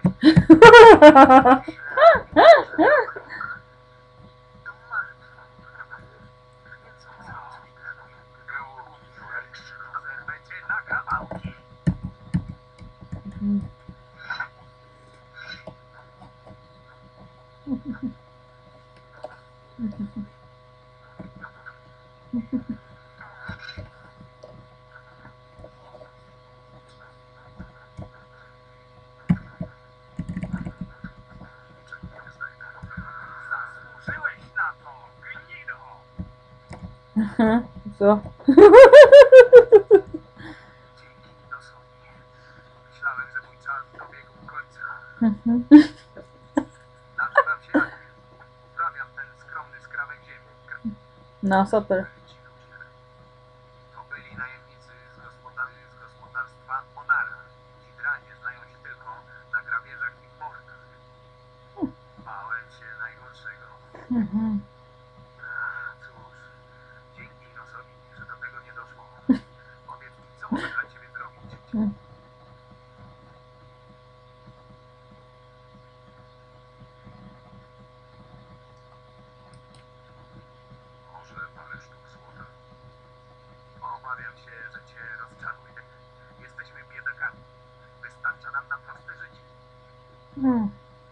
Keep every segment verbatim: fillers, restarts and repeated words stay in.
Co? Myślałem, że mój czas dobiegł końca. Mhm. Nazywam się Aki. Uprawiam ten skromny skrawek ziemi. No, super. Ci ludzie. To byli najemnicy z, gospodar z gospodarstwa Onara. Ci dranie znają się tylko na grabieżach i w mordach. Bałem się najgorszego. Mhm. Cóż, dzięki Inosowi, że do tego nie doszło. Powiedz mi, co mogę dla ciebie zrobić? Może parę sztuk złota. Obawiam się, że cię rozczaruję. Jesteśmy biedakami. Wystarcza nam na proste życie. Mhm.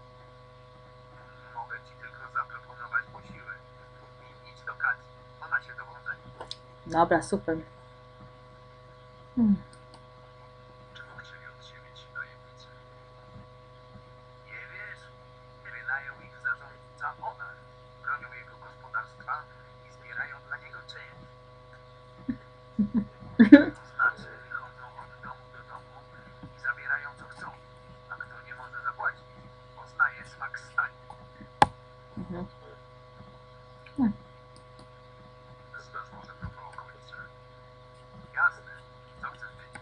Mogę ci tylko zaproponować posiłek. I idź do Kati. Ona się tobą zajmie. Dobra, super. Hmm. Czego chcieli od ciebie ci najemnicy? Nie wiesz? Wynają ich zarządca Onar. Bronią jego gospodarstwa i zbierają dla niego czynsz. To znaczy, chodzą od domu do domu i zabierają co chcą. A kto nie może zapłacić, poznaje smak stani. Mhm. Znasz może trochę okolice? Jasne. Co chcesz wiedzieć?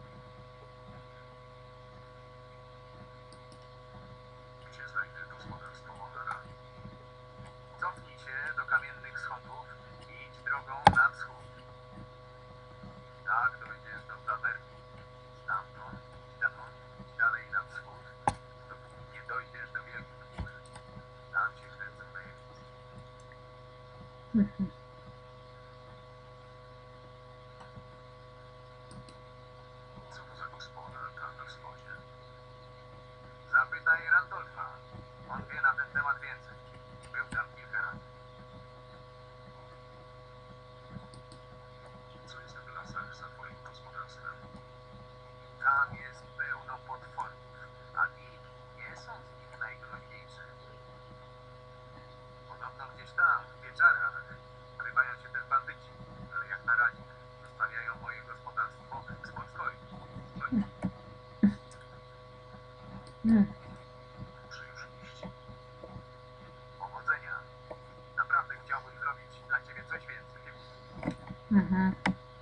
Gdzie znajdę gospodarstwo Onara? Cofnij się do kamiennych schodów i idź drogą na wschód. Tak dojdziesz do tawerny. Stamtąd, stamtąd, dalej na wschód, dopóki nie dojdziesz do wielkich gór. Tam się kręcą najemnicy. Mhm. Co to za gospoda tam na wschodzie? Zapytaj Randolfa. On wie na ten temat więcej. Był tam kilka razy. Co jest w lasach za twoim gospodarstwem? Tam jest pełno potworów, a wilki nie są z nich najgroźniejsze. Podobno gdzieś tam, w pieczarach, ukrywają się też bandyci, ale jak na razie zostawiają moje gospodarstwo w spokoju. Mhm. Muszę już iść. Powodzenia. Naprawdę chciałbym zrobić dla ciebie coś więcej. Mhm.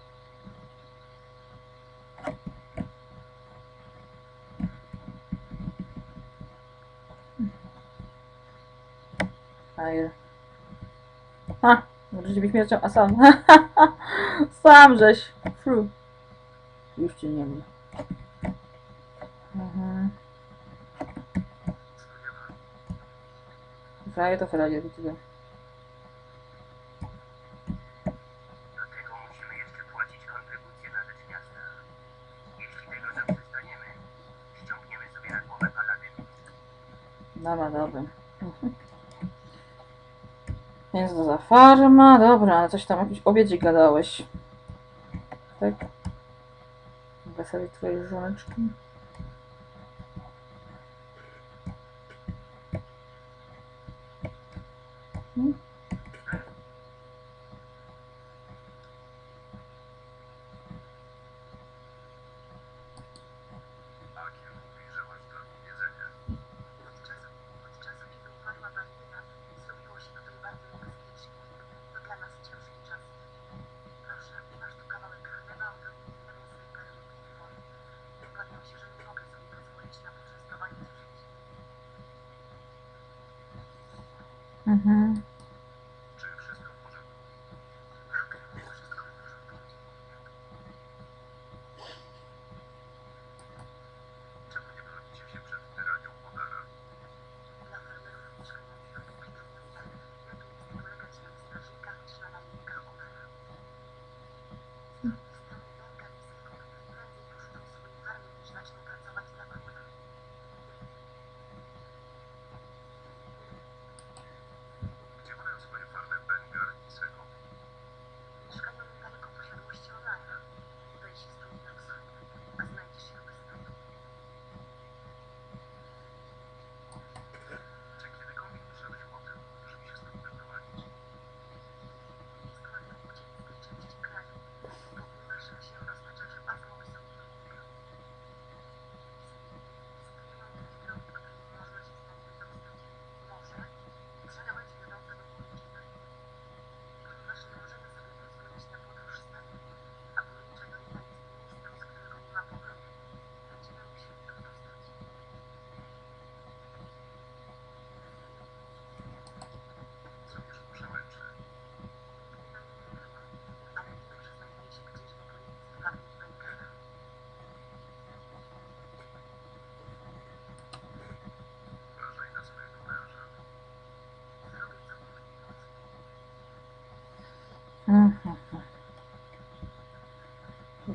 Fajer. Ha! Wróci być śmiercią, a sam. Sam żeś. Fru. Już cię nie ma. Mhm. Frajer to frajer, tyle. Dlatego musimy jeszcze płacić kontrybucje na rzecz miasta. Jeśli tego zaprzestaniemy, ściągniemy sobie na głowę paladynów. Dobra, dobra. Mhm. Więc to za farma, dobra, ale coś tam, jakiś obiedzie gadałeś. Tak? Mogę sobie twoje żoneczki. Hmm? Akiel mówi, że masz dla mnie jedzenie. Od czasu, od czasu, kiedy upadła bandyna, zrobiło się tutaj bardzo niebezpiecznie. To dla nas ciężki czas. Proszę, masz tu kawałek chleba, odrobinę mięsnej garnki i wody. Obawiam się, że nie mogę sobie pozwolić na poczęstowanie zwierząt. Mhm. Czy wszystko w porządku? Tak, wszystko w porządku. Czemu nie bronicie się przed tyranią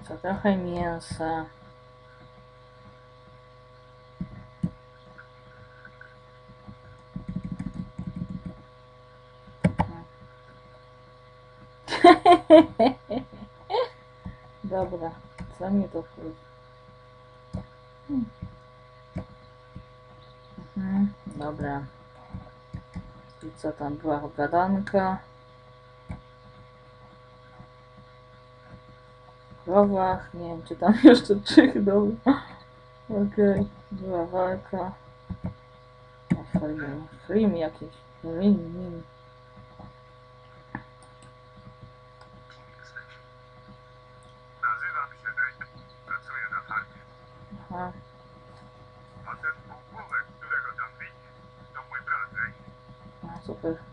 Co trochę mięsa. Dobra, co mi to chodzi? Hmm. Mhm, dobra. I co tam była gadanka? Krowach, nie wiem czy tam jeszcze czych, dobra. Okej, była walka. O, Frim, Frim jakiś. Frim. Nazywam się Ed. Pracuję na farmie. Aha. A ten półgłówek, którego tam widzisz, to mój brat Ed. A, super.